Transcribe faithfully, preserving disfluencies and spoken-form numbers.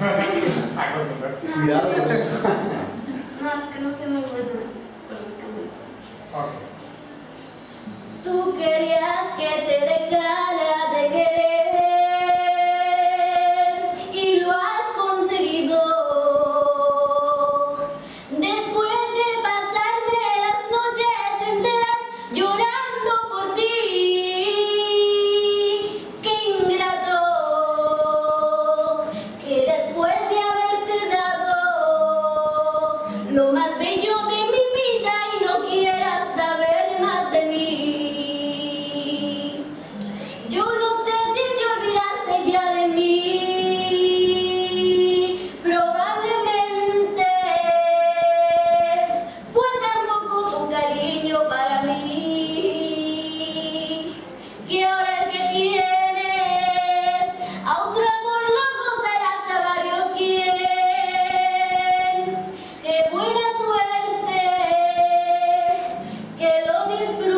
Cuidado con eso. No, es que no soy muy buena con las canciones. Ok. Tú querías que te dejara de querer y lo has conseguido. Después de pasarme las noches enteras llorando por ti, qué ingrato que después de haberte dado lo más bello de mi vida y no quieras saber más de mí. Yo no sé si te olvidaste ya de mí, probablemente fue tan poco tu cariño para mí, que ahora el que tienes a otro amor loco serás a varios quien. Qué buena suerte que lo disfrutes.